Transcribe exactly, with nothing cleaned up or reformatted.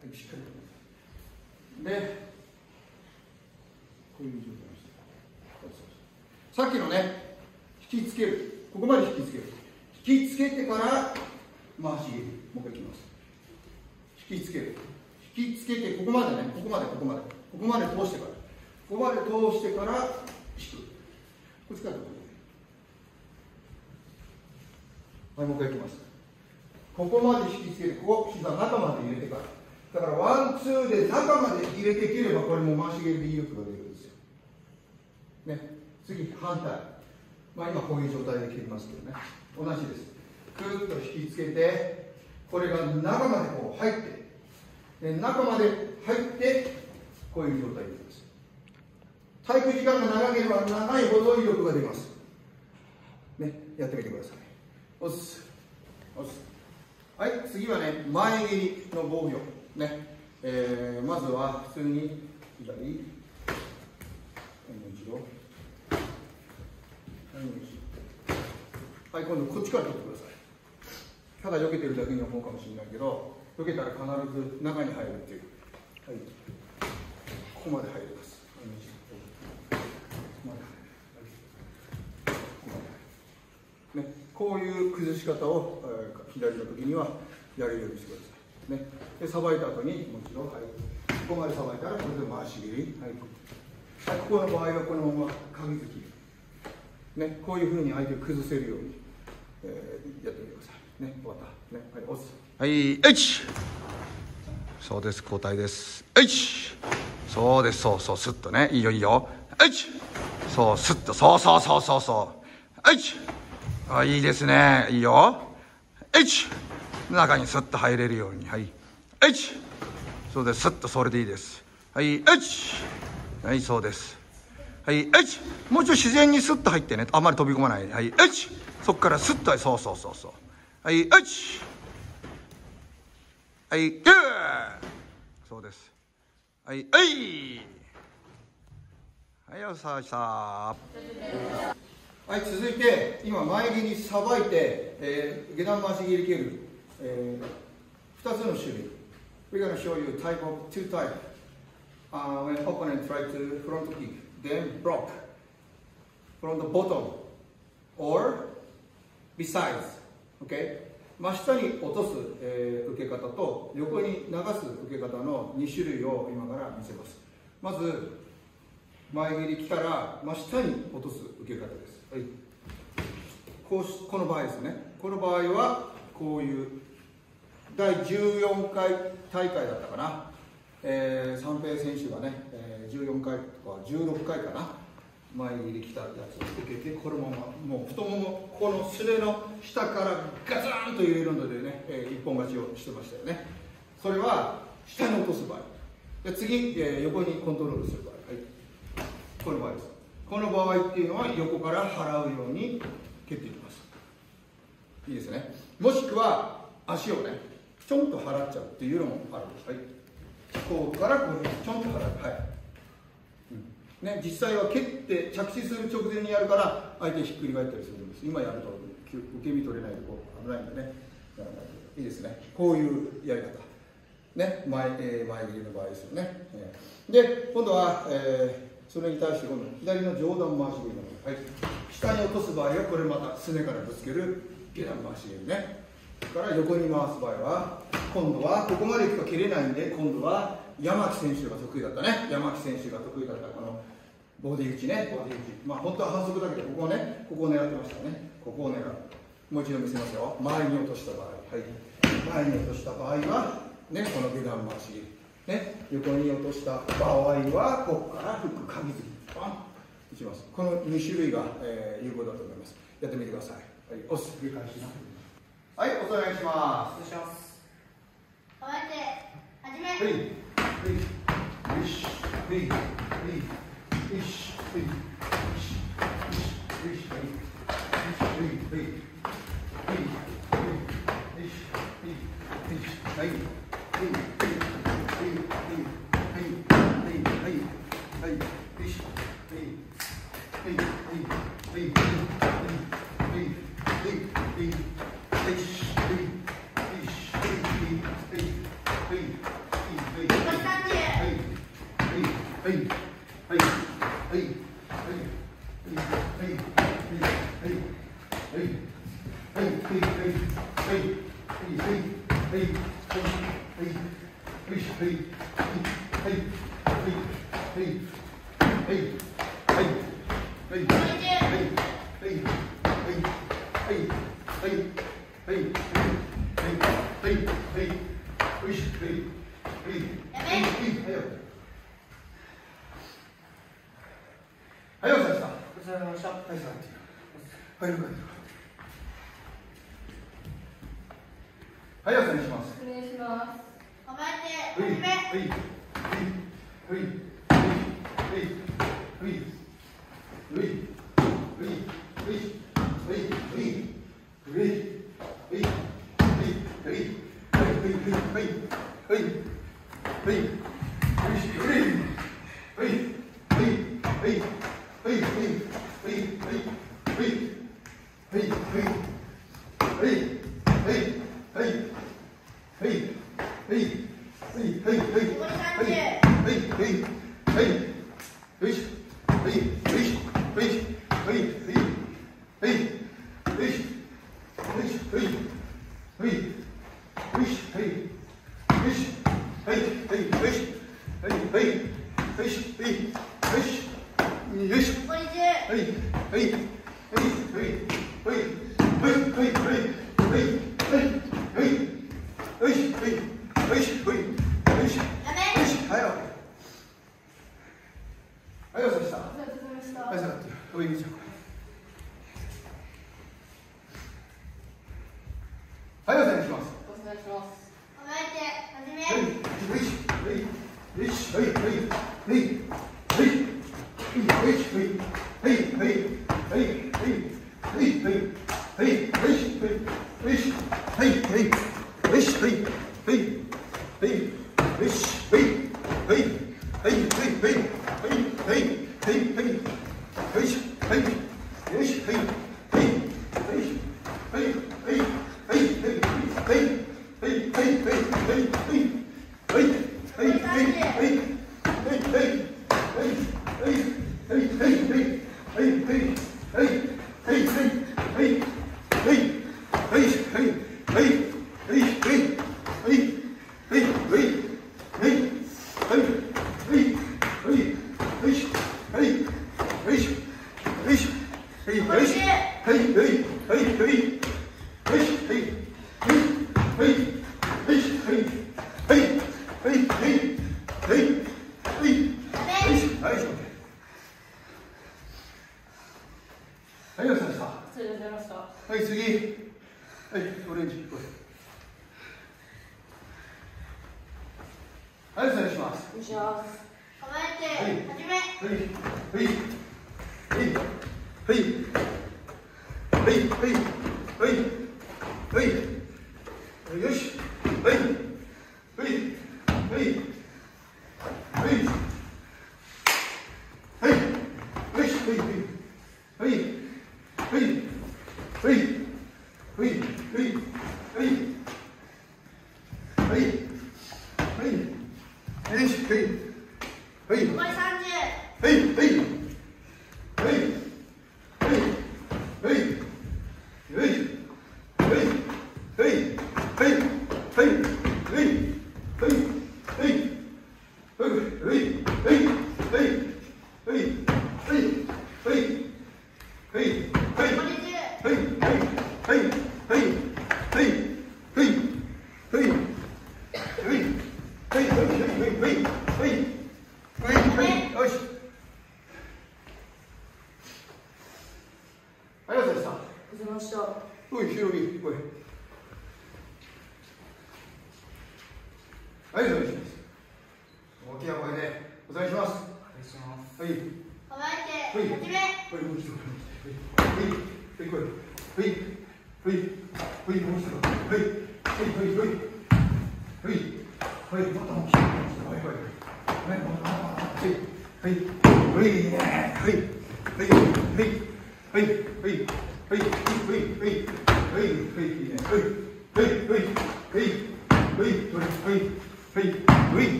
い、しっかりと。で、こういう状態にして。さっきのね、引きつける。ここまで引きつける。引きつけてから回し切る。もう一回いきます。引きつける。引きつけて、ここまでね、ここまで、ここまで。ここまで通してから。ここまで通してから引く。こっちからここ。はい、もう一回いきます。ここまで引きつけて、ここ、膝中まで入れてから。だから、ワン、ツーで中まで入れていければ、これも回し蹴りで威力が出るんですよ。ね。次、反対。まあ、今こういう状態で蹴りますけどね。同じです。くーっと引きつけて、これが中までこう入って、で中まで入って、こういう状態になります。体育時間が長ければ長いほど威力が出ます。ね、やってみてください。押す。押す。はい、次はね、前蹴りの防御。ね、えー、まずは普通に左、もう一度。はい、今度こっちから取ってください。ただ避けてるだけに思うかもしれないけど、避けたら必ず中に入るっていう。はい、ここまで入ります。ね、こういう崩し方を、えー、左の時にはやるようにしてください。ね、で、さばいた後にもう一度、はい、ここまでさばいたらこれで回し蹴り。はい、はい、ここの場合はこのまま鍵付き。ね、こういうふうに相手を崩せるように、えー、やってみてください。ね、終わった。ね、はい、押す。はい、いち。そうです、交代です。いち。そうです、そうそう、スッとね、いいよいいよ。いち。そう、スッと、そうそうそうそうそう。いち。あ、いいですね、いいよ。いち。中にスッと入れるように。はい。いち。そうです、スッと、それでいいです。はい、いち。はい、そうです。はい、いち。もうちょい自然にスッと入ってね。あんまり飛び込まない。はい、いち。そこからスッと、そうそうそうそう。はい、いち。はい、きゅう。そうです。はい、はい。はい、おさあした。はい、続いて、今、前蹴りさばいて、えー、下段回し蹴り蹴る、えー、ふたつの種類。We're going to show you type of two type. Uh, when opponent try to front kick, then block from the bottom or besides. Okay? 真下に落とす、えー、受け方と横に流す受け方のに種類を今から見せます。まず、前蹴り来たら真下に落とす受け方です。はい、こうこの場合ですね。この場合はこういうだいじゅうよんかい大会だったかな。えー、三平選手がね、えー、じゅうよんかいとかじゅうろっかいかな。前蹴り来たやつを受けて、このままもう太もも、このすねの下からガツンというのでね、えー、一本勝ちをしてましたよね。それは下に落とす場合。で次、えー、横にコントロールする場合。はい、この場合です。この場合っていうのは横から払うように蹴っていきます。いいですね。もしくは足をね、ちょんと払っちゃうっていうのもあるんです。はい、こうからこうちょんと払う。はい、うんね、実際は蹴って着地する直前にやるから相手ひっくり返ったりするんです。今やると受け身取れないとこう危ないんでね。いいですね。こういうやり方。ね、前、えー、前蹴りの場合ですよね。えー、で、今度は、えーそれに対して今度左の上段回し蹴りの場合、はい、下に落とす場合はこれまたすねからぶつける下段回し蹴りね。それから横に回す場合は今度はここまでいくと蹴れないんで、今度は山木選手が得意だったね。山木選手が得意だったこのボディ打ちね。ボディ打ち、まあ本当は反則だけど、ここをね、ここを狙ってましたね。ここを狙う。もう一度見せますよ。前に落とした場合、はい、前に落とした場合はね、この下段回し蹴りね、横に落とした場合はここからフック鍵付きバン打ちます。このに種類が、えー、有効だと思います。やってみてください。はい、押す繰り返しな。はい、お願いします。 お願いします。 構えて始め。 はいはいはいよしはいはいよしはいよしよしはいはいはいはいはいはいはいいはい、お願いします。 お願いします。構えて、 はい、 始め。 はい、はい、はい、はい、はい、はい、はい、はい、はい、